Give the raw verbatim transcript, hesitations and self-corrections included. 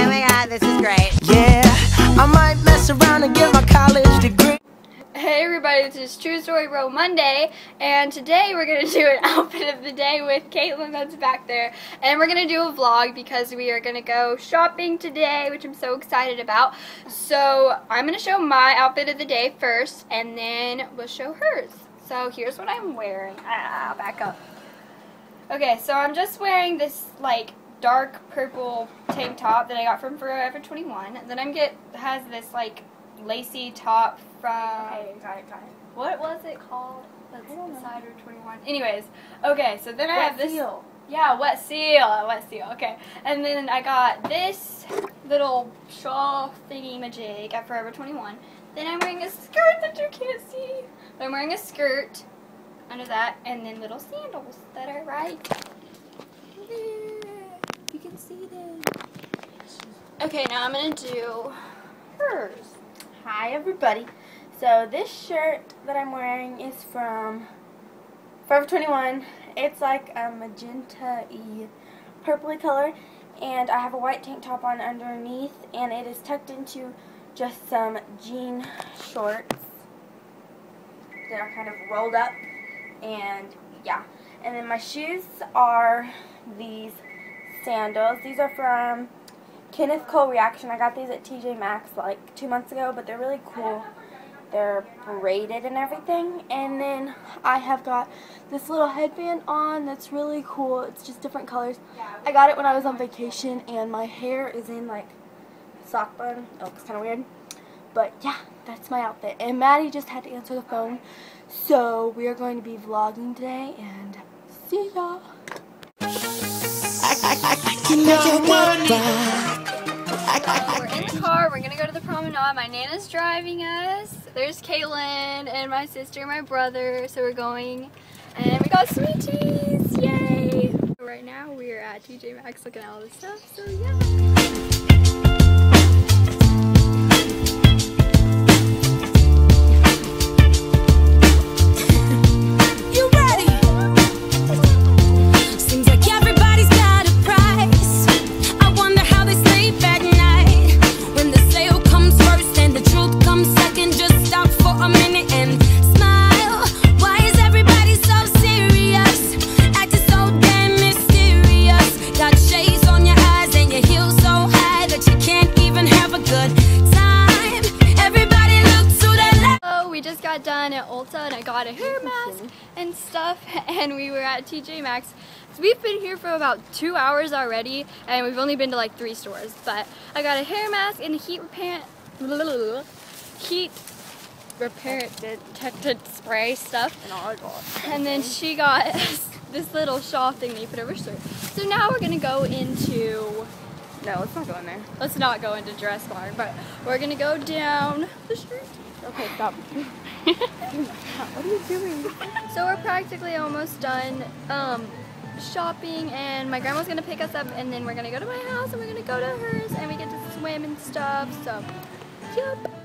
my god, this is great. Yeah, I might mess around and get my college degree. Hey everybody, this is True Story Bro Monday, and today we're going to do an outfit of the day with Caitlin that's back there. And we're going to do a vlog because we are going to go shopping today, which I'm so excited about. So I'm going to show my outfit of the day first, and then we'll show hers. So here's what I'm wearing. Ah, back up. Okay, so I'm just wearing this like dark purple tank top that I got from Forever twenty-one. And then I'm get has this like lacy top from Okay, got it, got it. what was it called? That's Cider twenty-one. Anyways, okay, so then I Wet have this. Seal. Yeah, wet seal, wet seal. Okay, and then I got this little shawl thingy majig at Forever twenty-one. Then I'm wearing a skirt that you can't see. But I'm wearing a skirt under that, and then little sandals that are right there. You can see them. Okay, now I'm gonna do hers. Hi everybody. So this shirt that I'm wearing is from Forever twenty-one. It's like a magenta-y purpley color, and I have a white tank top on underneath, and it is tucked into just some jean shorts that are kind of rolled up, and yeah. And then my shoes are these sandals. These are from Kenneth Cole Reaction. I got these at T J Maxx like two months ago, but they're really cool. They're braided and everything. And then I have got this little headband on that's really cool. It's just different colors. I got it when I was on vacation, and my hair is in like sock bun. Oh, it's kind of weird. But yeah, that's my outfit. And Maddie just had to answer the phone, so we are going to be vlogging today, and see y'all. We're in the car, we're gonna go to the promenade. My Nana's driving us. There's Caitlin and my sister and my brother, so we're going. And we got sweeties, yay! Right now we are at T J Maxx looking at all this stuff, so yeah. Got done at Ulta, and I got a hair mask and stuff, and we were at T J Maxx. So we've been here for about two hours already, and we've only been to like three stores. But I got a hair mask and a heat repellent, heat repellent spray stuff. And then she got this little shawl thing that you put over her shirt. So now we're gonna go into. No, let's not go in there. Let's not go into Dress Barn, but we're gonna go down the street. Okay, stop. What are you doing? So we're practically almost done um, shopping, and my grandma's gonna pick us up, and then we're gonna go to my house, and we're gonna go to hers, and we get to swim and stuff. So, yep.